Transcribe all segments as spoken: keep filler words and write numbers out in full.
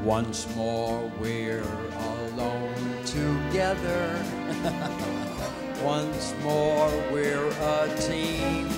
Once more we're alone together. Once more we're a team.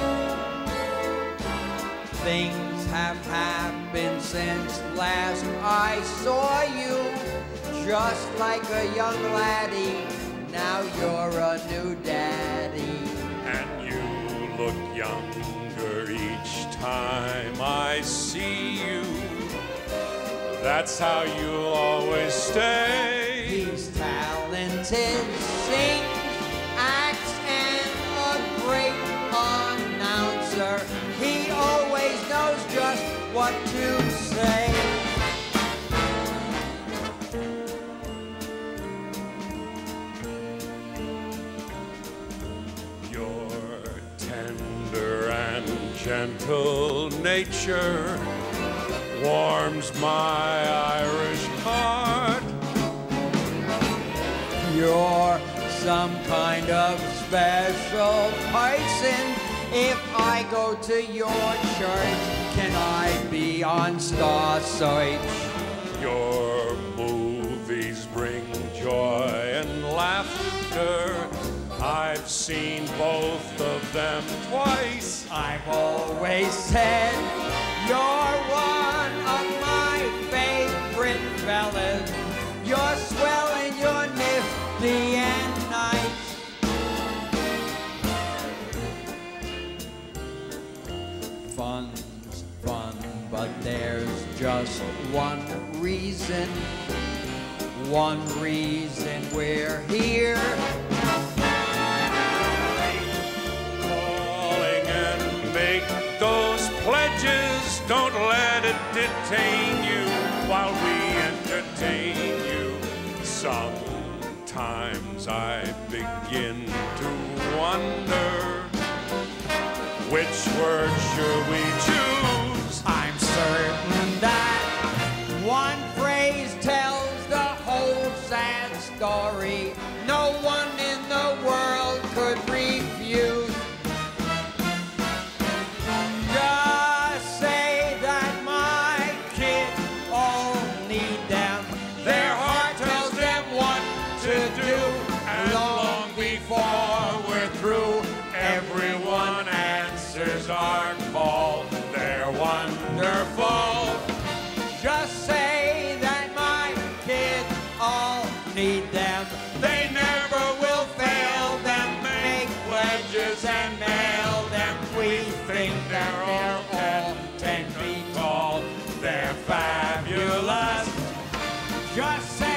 Things have happened since last I saw you. Just like a young laddie, now you're a new daddy. And you look younger each time I see you. That's how you'll always stay. He's talented, sings, acts, and a great announcer. He always knows just what to say. Your tender and gentle nature warms my Irish heart. You're some kind of special person. If I go to your church, can I be on Star Search? Your movies bring joy and laughter. I've seen both of them twice. I've always said you're one of my favorite fellas. You're swell and you're nifty and nice. Fun's fun, but there's just one reason. One reason we're here. Calling and make those pledges. Don't let it detain you while we entertain you. Sometimes I begin to wonder, which word should we choose? I'm certain that one phrase tells the whole sad story. No one in the world could refuse. Just say that my kids all need them. Their heart tells them what to do. And long before we're through, everyone answers our call. They're wonderful. Just say that my kids all need them. They never will fail them. Make pledges and mail them. We think they're all ten feet tall. They're fabulous. Just say